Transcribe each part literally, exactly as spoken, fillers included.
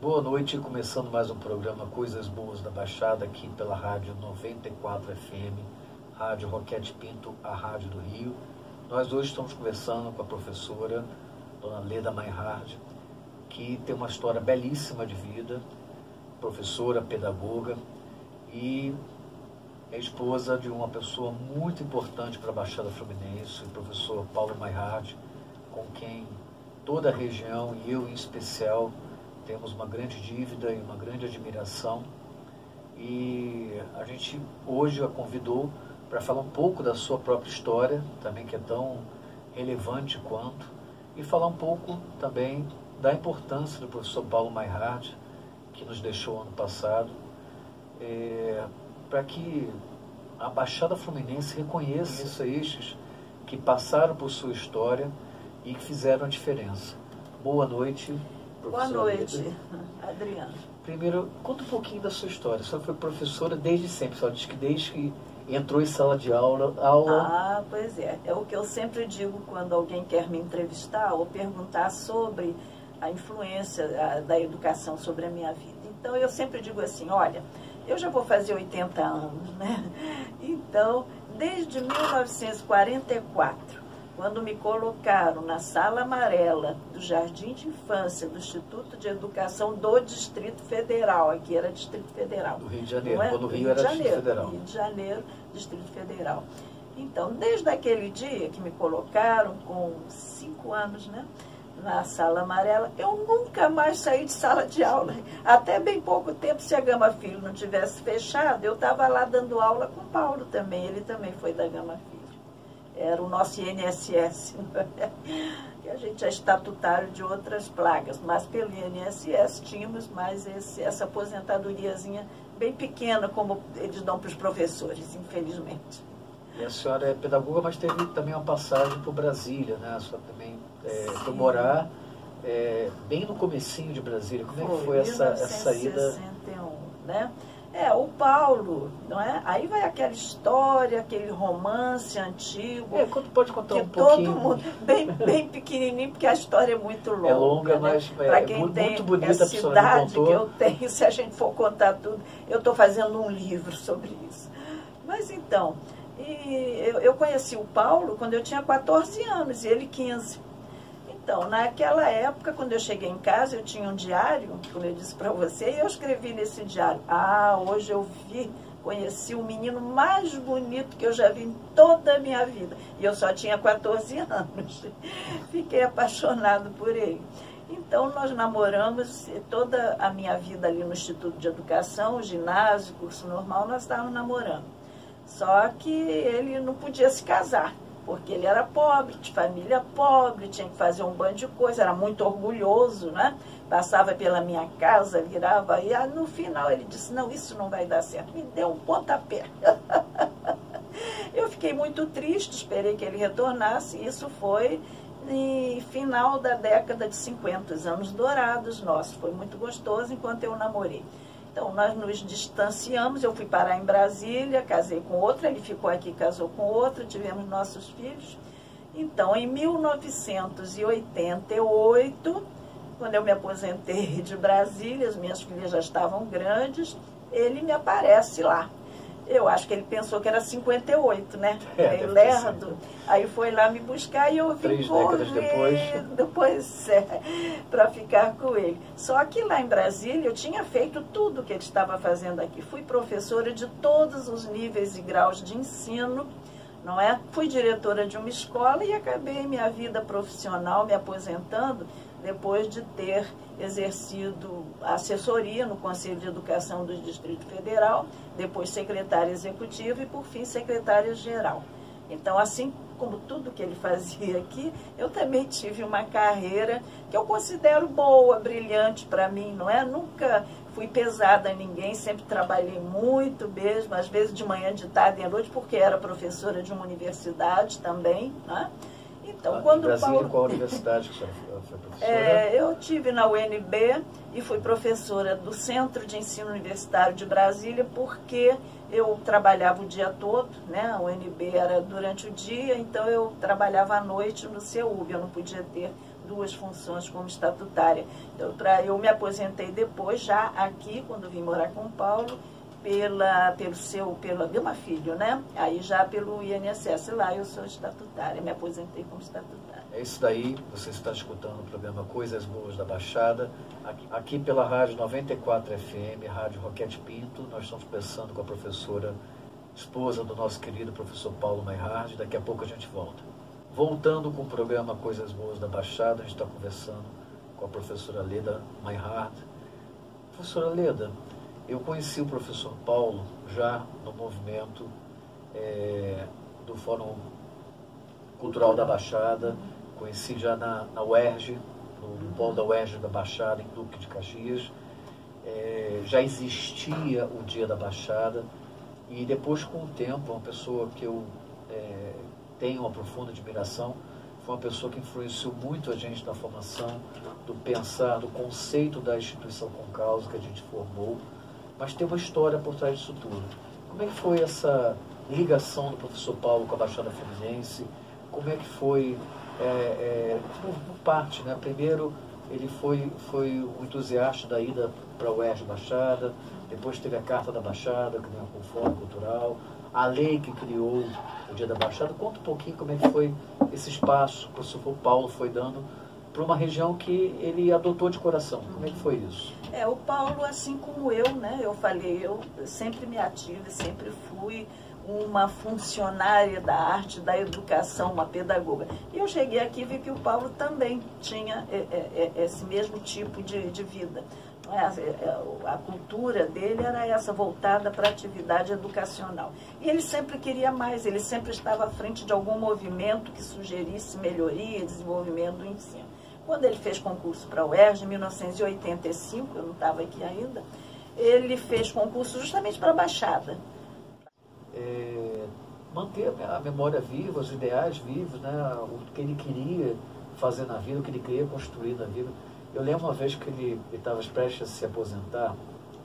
Boa noite, começando mais um programa Coisas Boas da Baixada, aqui pela Rádio noventa e quatro F M, Rádio Roquete Pinto, a Rádio do Rio. Nós hoje estamos conversando com a professora Dona Leda Meinhard, que tem uma história belíssima de vida, professora, pedagoga e é esposa de uma pessoa muito importante para a Baixada Fluminense, o professor Paulo Meinhard, com quem toda a região e eu em especial temos uma grande dívida e uma grande admiração. E a gente hoje a convidou para falar um pouco da sua própria história, também que é tão relevante quanto, e falar um pouco também da importância do professor Paulo Meinhard, que nos deixou ano passado, é, para que a Baixada Fluminense reconheça esses que passaram por sua história e que fizeram a diferença. Boa noite, Boa noite, Adriana. Primeiro, conta um pouquinho da sua história. A senhora foi professora desde sempre, a senhora diz que desde que entrou em sala de aula, aula... Ah, pois é. É o que eu sempre digo quando alguém quer me entrevistar ou perguntar sobre a influência da educação sobre a minha vida. Então, eu sempre digo assim, olha, eu já vou fazer oitenta anos, né? Então, desde mil novecentos e quarenta e quatro, quando me colocaram na sala amarela do Jardim de Infância do Instituto de Educação do Distrito Federal, aqui era Distrito Federal. Do Rio de Janeiro, é? quando o Rio, Rio era Janeiro, Distrito Federal. Rio de Janeiro, Distrito Federal. Então, desde aquele dia que me colocaram, com cinco anos, né, na sala amarela, eu nunca mais saí de sala de aula. Até bem pouco tempo, se a Gama Filho não tivesse fechado, eu estava lá dando aula com o Paulo também, ele também foi da Gama Filho. Era o nosso I N S S, que a gente é estatutário de outras plagas, mas pelo I N S S tínhamos mais esse, essa aposentadoriazinha bem pequena, como eles dão para os professores, infelizmente. E a senhora é pedagoga, mas teve também uma passagem por Brasília, né? A senhora também é, foi morar é, bem no comecinho de Brasília. Como é que foi essa, essa ida? mil novecentos e sessenta e um, né? É, o Paulo, não é? Aí vai aquela história, aquele romance antigo. É, pode contar um todo pouquinho. Mundo, bem, bem pequenininho, porque a história é muito longa. É longa, né? mas é Pra quem muito, tem muito bonita. Essa a pessoa me idade contou. que eu tenho, se a gente for contar tudo, eu estou fazendo um livro sobre isso. Mas então, e eu, eu conheci o Paulo quando eu tinha quatorze anos e ele quinze. Então, naquela época, quando eu cheguei em casa, eu tinha um diário, como eu disse para você, e eu escrevi nesse diário, ah, hoje eu vi, conheci o menino mais bonito que eu já vi em toda a minha vida. E eu só tinha quatorze anos. Fiquei apaixonado por ele. Então, nós namoramos toda a minha vida ali no Instituto de Educação, ginásio, curso normal, nós estávamos namorando. Só que ele não podia se casar, porque ele era pobre, de família pobre, tinha que fazer um bando de coisa, era muito orgulhoso, né? Passava pela minha casa, virava, e ah, no final ele disse, não, isso não vai dar certo, me deu um pontapé. Eu fiquei muito triste, esperei que ele retornasse, isso foi no final da década de cinquenta, os anos dourados nossos, foi muito gostoso enquanto eu namorei. Então, nós nos distanciamos, eu fui parar em Brasília, casei com outra, ele ficou aqui, casou com outra, tivemos nossos filhos. Então, em mil novecentos e oitenta e oito, quando eu me aposentei de Brasília, as minhas filhas já estavam grandes, ele me aparece lá. Eu acho que ele pensou que era cinquenta e oito, né? É, lerdo. Aí foi lá me buscar e eu vim Três correr, décadas depois. depois é, para ficar com ele. Só que lá em Brasília eu tinha feito tudo o que ele estava fazendo aqui. Fui professora de todos os níveis e graus de ensino, não é? Fui diretora de uma escola e acabei minha vida profissional me aposentando depois de ter exercido assessoria no Conselho de Educação do Distrito Federal, depois secretária executiva e, por fim, secretária-geral. Então, assim como tudo que ele fazia aqui, eu também tive uma carreira que eu considero boa, brilhante para mim, não é? Nunca fui pesada a ninguém, sempre trabalhei muito mesmo, às vezes de manhã, de tarde e à noite, porque era professora de uma universidade também, né? Então, ah, quando em Brasília, Paulo... qual universidade que você foi professora? É, eu tive na U N B e fui professora do Centro de Ensino Universitário de Brasília, porque eu trabalhava o dia todo, né? A U N B era durante o dia, então eu trabalhava à noite no C E U B, eu não podia ter duas funções como estatutária. Então, pra, eu me aposentei depois, já aqui, quando vim morar com o Paulo, pela, pelo seu, pela Gama Filho, né? Aí já pelo I N S S, lá eu sou estatutária, me aposentei como estatutária. É isso daí, você está escutando o programa Coisas Boas da Baixada, aqui, aqui pela Rádio noventa e quatro F M, Rádio Roquete Pinto. Nós estamos conversando com a professora, esposa do nosso querido professor Paulo Mayrard. Daqui a pouco a gente volta. Voltando com o programa Coisas Boas da Baixada, a gente está conversando com a professora Leda Mayrard. Professora Leda, eu conheci o professor Paulo já no movimento é, do Fórum Cultural da Baixada, conheci já na, na U E R J, no, no polo da U E R J da Baixada, em Duque de Caxias. É, já existia o Dia da Baixada, e depois, com o tempo, uma pessoa que eu é, tenho uma profunda admiração, foi uma pessoa que influenciou muito a gente na formação do pensar, do conceito da instituição com causa que a gente formou, mas tem uma história por trás disso tudo. Como é que foi essa ligação do professor Paulo com a Baixada Fluminense? Como é que foi, é, é, por parte, né? Primeiro, ele foi, foi um entusiasta da ida para a U E R J Baixada, depois teve a Carta da Baixada, que veio com o Fórum Cultural, a lei que criou o Dia da Baixada. Conta um pouquinho como é que foi esse espaço que o professor Paulo foi dando para uma região que ele adotou de coração. Como é que foi isso? É, o Paulo, assim como eu, né, eu falei, eu sempre me ative, sempre fui uma funcionária da arte, da educação, uma pedagoga. E eu cheguei aqui e vi que o Paulo também tinha é, é, é, esse mesmo tipo de, de vida. A cultura dele era essa, voltada para a atividade educacional. E ele sempre queria mais, ele sempre estava à frente de algum movimento que sugerisse melhoria, desenvolvimento do ensino. Quando ele fez concurso para a U E R J, em mil novecentos e oitenta e cinco, eu não estava aqui ainda, ele fez concurso justamente para a Baixada. É, manter a memória viva, os ideais vivos, né? O que ele queria fazer na vida, o que ele queria construir na vida. Eu lembro uma vez que ele estava prestes a se aposentar,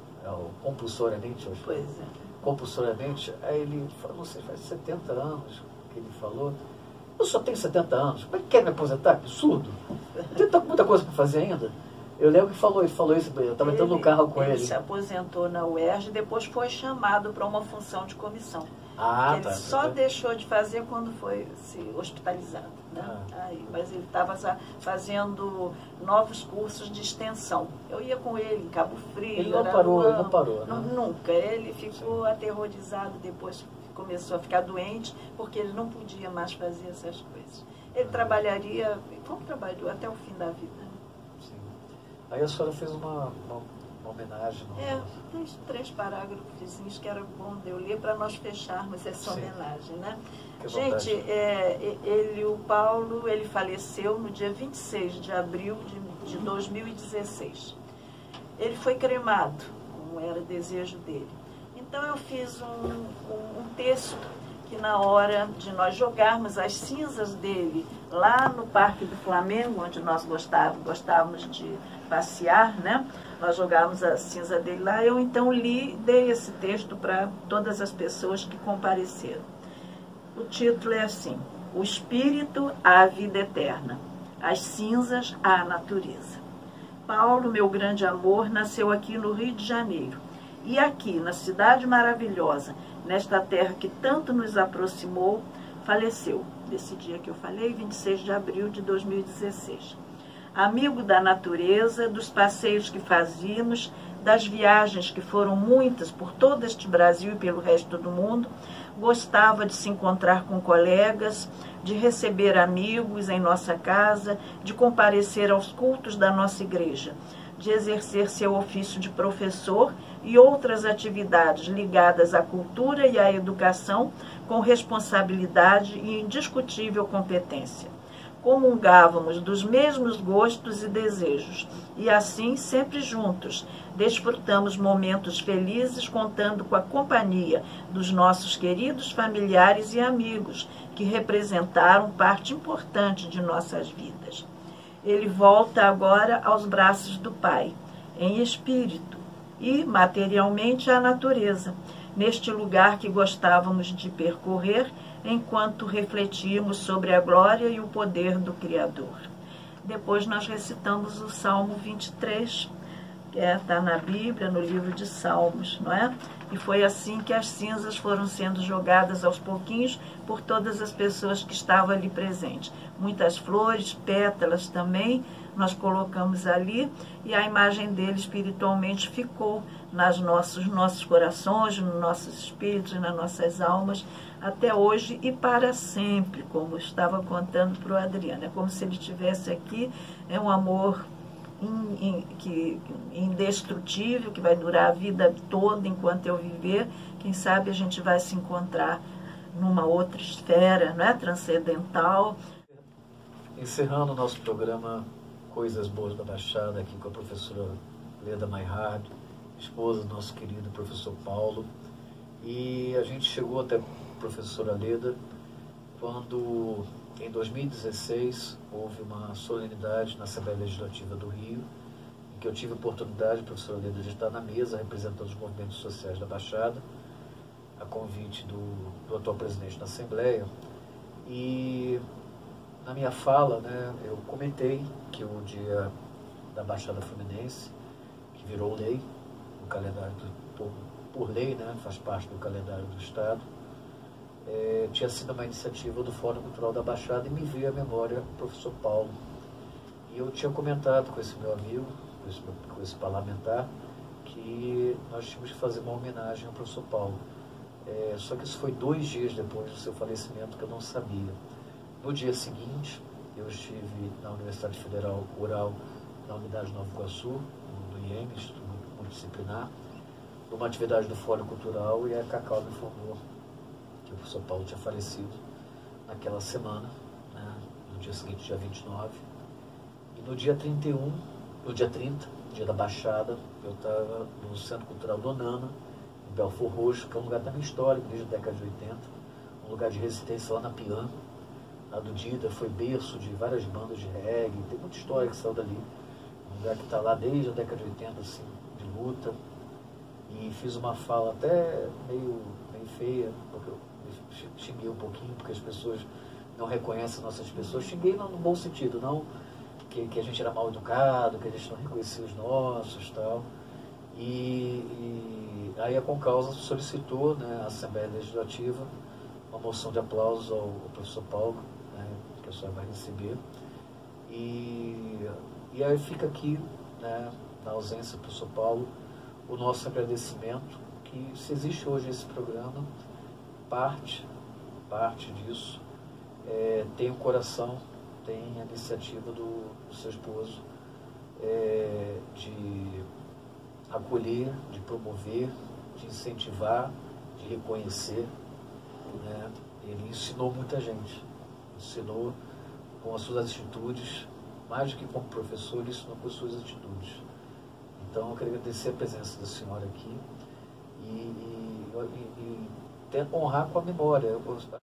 compulsoriamente, acho. Pois é. Compulsoriamente, aí ele falou, não sei, faz setenta anos que ele falou, eu só tenho setenta anos, como é que quer me aposentar? Que absurdo! Tem muita coisa para fazer ainda. Eu lembro que falou, ele falou isso, eu estava entrando no carro com ele. Ele se aposentou na U E R J e depois foi chamado para uma função de comissão. Ah, ele tá, só tá. deixou de fazer quando foi se hospitalizado. Né? Ah. Aí, mas ele estava fazendo novos cursos de extensão. Eu ia com ele em Cabo Frio. Ele não parou, ele não parou, né? Nunca. Ele ficou Sim. aterrorizado, depois começou a ficar doente, porque ele não podia mais fazer essas coisas. Ele ah. trabalharia, como trabalhou, até o fim da vida. Sim. Aí a senhora fez uma, uma, uma homenagem. No... É, tem três parágrafos que era bom de eu ler para nós fecharmos essa Sim. homenagem, né? Que Gente, é, ele, o Paulo, ele faleceu no dia vinte e seis de abril de, de dois mil e dezesseis. Ele foi cremado, como era desejo dele. Então eu fiz um, um, um texto que na hora de nós jogarmos as cinzas dele lá no Parque do Flamengo, onde nós gostávamos, gostávamos de passear, né? Nós jogávamos a cinza dele lá. Eu então li, dei esse texto para todas as pessoas que compareceram. O título é assim: O Espírito à Vida Eterna, as cinzas à natureza. Paulo, meu grande amor, nasceu aqui no Rio de Janeiro. E aqui, na cidade maravilhosa, nesta terra que tanto nos aproximou, faleceu, desse dia que eu falei, vinte e seis de abril de dois mil e dezesseis. Amigo da natureza, dos passeios que fazíamos, das viagens que foram muitas por todo este Brasil e pelo resto do mundo, gostava de se encontrar com colegas, de receber amigos em nossa casa, de comparecer aos cultos da nossa igreja, de exercer seu ofício de professor e outras atividades ligadas à cultura e à educação com responsabilidade e indiscutível competência. Comungávamos dos mesmos gostos e desejos, e assim, sempre juntos, desfrutamos momentos felizes contando com a companhia dos nossos queridos familiares e amigos, que representaram parte importante de nossas vidas. Ele volta agora aos braços do Pai, em espírito e materialmente à natureza, neste lugar que gostávamos de percorrer enquanto refletíamos sobre a glória e o poder do Criador. depois nós recitamos o Salmo vinte e três, que está na Bíblia, no livro de Salmos, não é? E foi assim que as cinzas foram sendo jogadas aos pouquinhos por todas as pessoas que estavam ali presentes. Muitas flores, pétalas também, nós colocamos ali, e a imagem dele espiritualmente ficou nas nossos, nossos corações, nos nossos espíritos, nas nossas almas, até hoje e para sempre, como eu estava contando para o Adriano. É como se ele estivesse aqui, é um amor In, in, que, indestrutível, que vai durar a vida toda enquanto eu viver. Quem sabe a gente vai se encontrar numa outra esfera, não é? Transcendental. Encerrando o nosso programa Coisas Boas da Baixada, aqui com a professora Leda Mayrad, esposa do nosso querido professor Paulo. E a gente chegou até a professora Leda quando, em dois mil e dezesseis, houve uma solenidade na Assembleia Legislativa do Rio, em que eu tive a oportunidade, professora Leda, de estar na mesa representando os movimentos sociais da Baixada, a convite do, do atual presidente da Assembleia. E na minha fala, né, eu comentei que o dia da Baixada Fluminense, que virou lei, no calendário do, por, por lei, né, faz parte do calendário do Estado, É, tinha sido uma iniciativa do Fórum Cultural da Baixada, e me veio à memória o professor Paulo. E eu tinha comentado com esse meu amigo, com esse, com esse parlamentar, que nós tínhamos que fazer uma homenagem ao professor Paulo. É, só que isso foi dois dias depois do seu falecimento, que eu não sabia. No dia seguinte, eu estive na Universidade Federal Rural, na unidade Nova Iguaçu, do I E M, Instituto Multidisciplinar, numa atividade do Fórum Cultural, e a Cacau me informou que o professor Paulo tinha falecido naquela semana, né, no dia seguinte, dia vinte e nove. E no dia trinta e um, no dia trinta, dia da Baixada, eu estava no Centro Cultural Donana, em Belfor Roxo, que é um lugar também histórico, desde a década de oitenta, um lugar de resistência lá na Piã. A do Dida foi berço de várias bandas de reggae, tem muita história que saiu dali. Um lugar que está lá desde a década de oitenta, assim, de luta. E fiz uma fala até meio, meio feia, porque eu xinguei um pouquinho, porque as pessoas não reconhecem nossas pessoas. Xinguei no, no bom sentido, não que, que a gente era mal educado, que a gente não reconhecia os nossos, tal. E, e aí a Concausa solicitou, né, a Assembleia Legislativa uma moção de aplausos ao, ao professor Paulo, né, que a senhora vai receber. E, e aí fica aqui, né, na ausência do professor Paulo, o nosso agradecimento, que se existe hoje esse programa, parte, parte disso é, tem o coração, tem a iniciativa do, do seu esposo, é, de acolher, de promover, de incentivar, de reconhecer, né? Ele ensinou muita gente, ensinou com as suas atitudes, mais do que como professor, ele ensinou com as suas atitudes. Então eu queria agradecer a presença da senhora aqui e, e, e, e honrar com a memória. Eu,